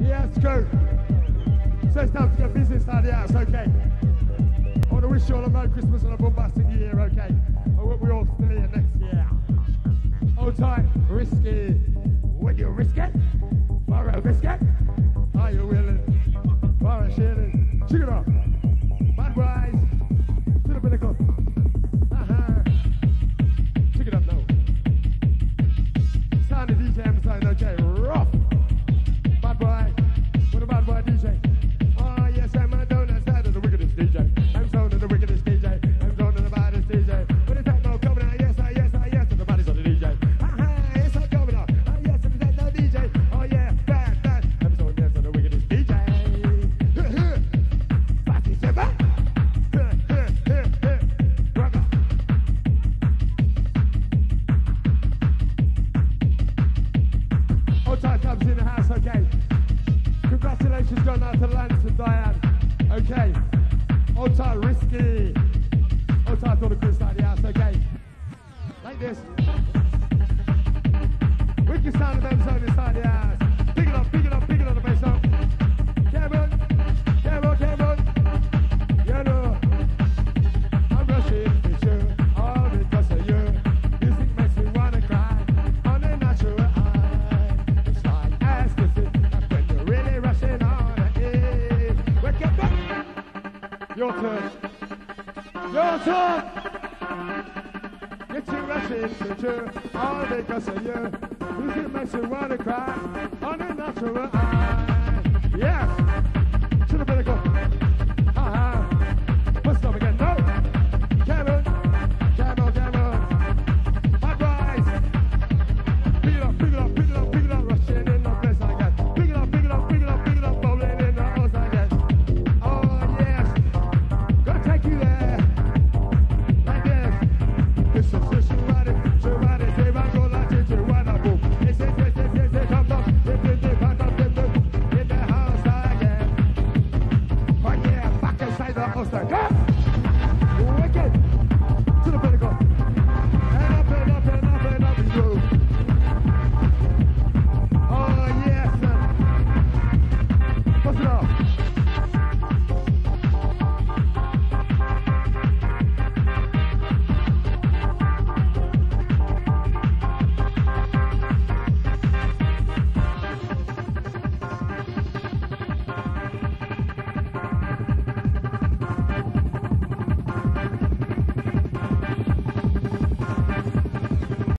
Yeah, it's true. So it's time to get busy inside the house, okay? I want to wish you all a Merry Christmas and a bombastic year, okay? I hope we all still here next year. Hold tight, risky. When you risk it, for a biscuit, are you willing for a shilling? Check it up. Bad boys, to the pinnacle. Check it up now. Sound the DJ, I'm sound okay. Rough. Bad boy, what a bad boy DJ. Oh yes, I'm on the side of the wickedest DJ. I'm sounding the wickedest DJ. I'm sounding the baddest DJ. When the techno coming out, yes, yes, the baddest on the DJ. Yes, I'm coming out. Yes, the techno DJ. Oh yeah, bad. I'm sounding yes on the wickedest DJ. Fatty Simba. Brother. Old tight Tabs in the house, okay. Congratulations going out to Lance and Diane. Okay. Old tight Risky. Old tight all the crew inside the house, okay. Like this. Wicked sound of them sound inside the house. Pick it up the bass sound. Kevin. You know, I'm rushing with you, all because of you. Music makes me wanna cry on a natural high. It's like ecstasy, when you're really rushing on it. Wake up! Your turn. Get you rushing with you, all because of you. Music makes me wanna cry on a natural high. Yes!